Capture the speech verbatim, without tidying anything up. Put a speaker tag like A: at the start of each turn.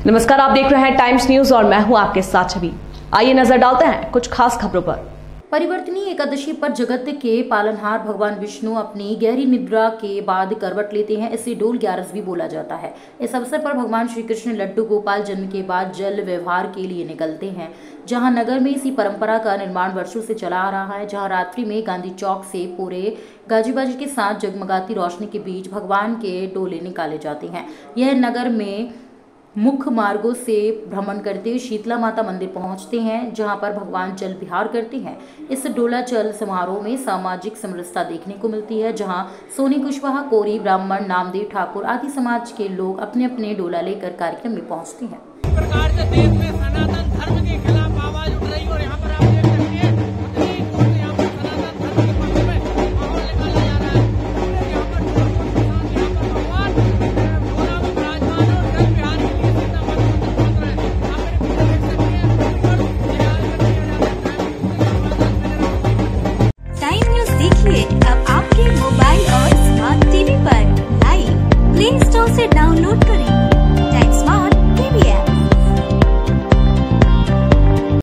A: नमस्कार, आप देख रहे हैं टाइम्स न्यूज और मैं हूं आपके साथ छवि। आइए नजर डालते हैं कुछ खास खबरों पर।
B: परिवर्तनी एकादशी पर जगत के पालनहार भगवान विष्णु अपनी गहरी निद्रा के बाद करवट लेते हैं। इसे डोल ग्यारस भी बोला जाता है। इस अवसर पर भगवान श्री कृष्ण लड्डू गोपाल जन्म के बाद जल व्यवहार के लिए निकलते हैं। जहां नगर में इसी परंपरा का निर्माण वर्षों से चला आ रहा है। जहां रात्रि में गांधी चौक से पूरे गाजीबाजी के साथ जगमगाती रोशनी के बीच भगवान के डोले निकाले जाते हैं। यह नगर में मुख्य मार्गों से भ्रमण करते हुए शीतला माता मंदिर पहुंचते हैं, जहां पर भगवान जल विहार करते हैं। इस डोला चल समारोह में सामाजिक समरसता देखने को मिलती है, जहां सोनी कुशवाहा, कोरी, ब्राह्मण, नामदेव, ठाकुर आदि समाज के लोग अपने अपने डोला लेकर कार्यक्रम में पहुंचते हैं।
C: प्रकार से देश में सनातन धर्म के खिलाफ आवाज उठ रही और यहाँ पर आप देख सकते हैं यहाँ पर सनातन धर्म के पक्ष में माहौल निकाला जा रहा है। यहाँ पर भगवान भोला में विराजमान और जल विहार के लिए सीता
D: टाइम न्यूज देखिए अब आपके मोबाइल और स्मार्ट टीवी पर। लाइव प्ले स्टोर से डाउनलोड करें टाइम स्मार्ट टीवी ऐप।